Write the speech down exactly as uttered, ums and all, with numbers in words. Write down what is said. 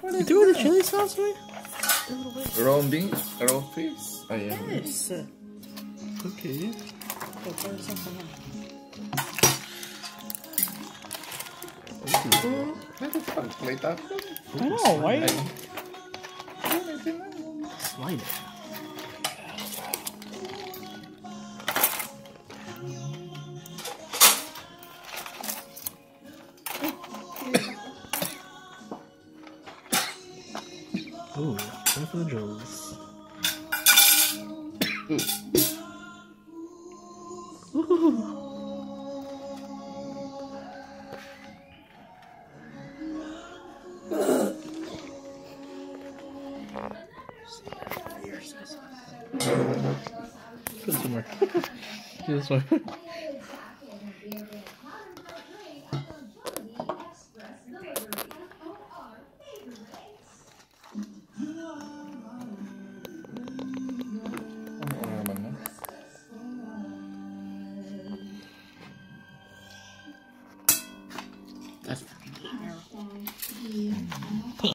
You threw the chili sauce away? Raw beef? Raw fish? Oh, yeah. Yes. Okay. What the fuck? Play that? I know, why? Slide it. Ooh, time for the drills. Ooh. Put some more. Do this one. That's